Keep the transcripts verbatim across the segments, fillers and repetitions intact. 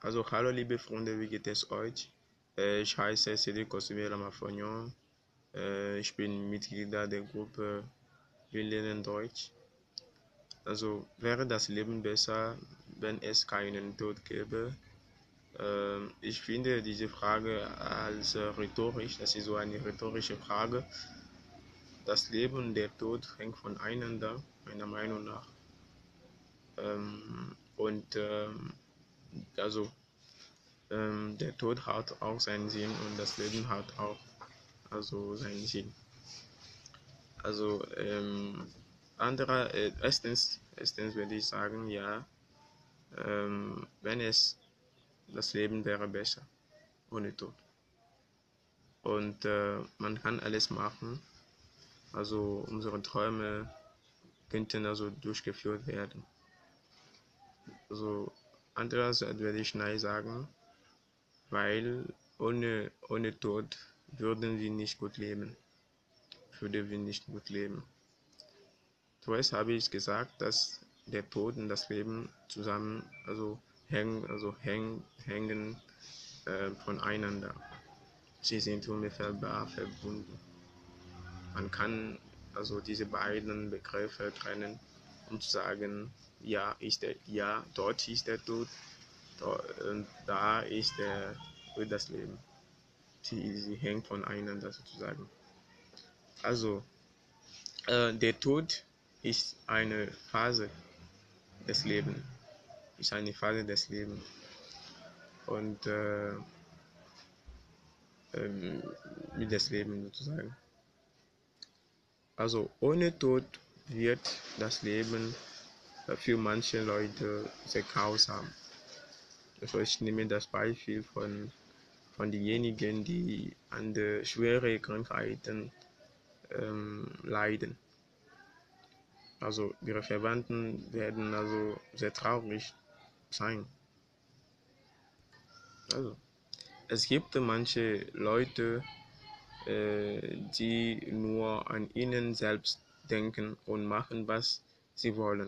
Also, hallo liebe Freunde, wie geht es euch? Äh, ich heiße Cédric Kosumela Mafognon. Äh, ich bin Mitglied der Gruppe Wir lernen Deutsch. Also, wäre das Leben besser, wenn es keinen Tod gäbe? Ähm, ich finde diese Frage als äh, rhetorisch, das ist so eine rhetorische Frage. Das Leben und der Tod hängen voneinander, meiner Meinung nach. Ähm, und ähm, also ähm, der Tod hat auch seinen Sinn und das Leben hat auch also seinen Sinn. Also ähm, anderer, äh, erstens, erstens würde ich sagen, ja, ähm, wenn es das Leben wäre besser ohne Tod. Und äh, man kann alles machen, also unsere Träume könnten also durchgeführt werden. Also andererseits würde ich nein sagen, weil ohne, ohne Tod würden wir nicht gut leben. Würden wir nicht gut leben. Zuerst habe ich gesagt, dass der Tod und das Leben zusammen also hängen, also hängen, hängen äh, voneinander. Sie sind unmittelbar verbunden. Man kann also diese beiden Begriffe trennen, um zu sagen, ja, ist der, ja, dort ist der Tod, dort, äh, da ist der, das Leben. Sie, sie hängen voneinander sozusagen. Also, äh, der Tod ist eine Phase des Lebens, ist eine Phase des Lebens. Und äh, ähm, mit des Lebens sozusagen. Also ohne Tod wird das Leben für manche Leute sehr grausam. Also ich nehme das Beispiel von, von denjenigen, die an der schweren Krankheiten ähm, leiden. Also ihre Verwandten werden also sehr traurig sein. Also es gibt manche Leute, äh, die nur an ihnen selbst denken und machen, was sie wollen.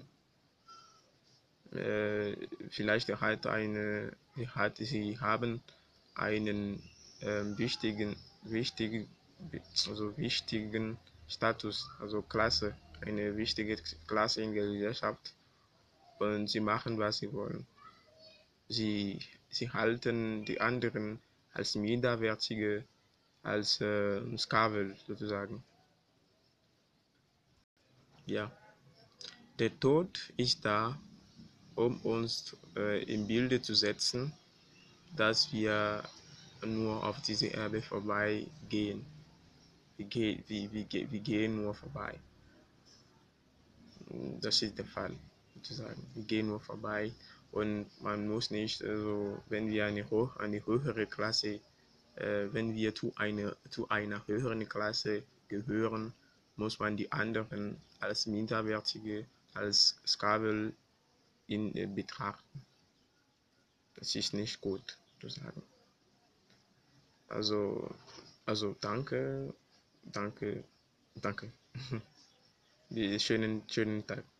Äh, vielleicht hat eine, hat, sie haben einen äh, wichtigen, wichtigen, also wichtigen Status, also Klasse, eine wichtige Klasse in der Gesellschaft und sie machen, was sie wollen. Sie, sie halten die anderen als minderwertige, als äh, Sklaven sozusagen. Ja, der Tod ist da, um uns äh, im Bilde zu setzen, dass wir nur auf diese Erde vorbeigehen. Wir, ge wir, wir, wir gehen nur vorbei. Das ist der Fall, sozusagen. Wir gehen nur vorbei und man muss nicht, also wenn wir eine, hoch, eine höhere Klasse, äh, wenn wir zu einer, zu einer höheren Klasse gehören, muss man die anderen als minderwertige, als Sklaven in äh, betrachten. Das ist nicht gut zu sagen. Also, also danke, danke, danke. Schönen, schönen Tag.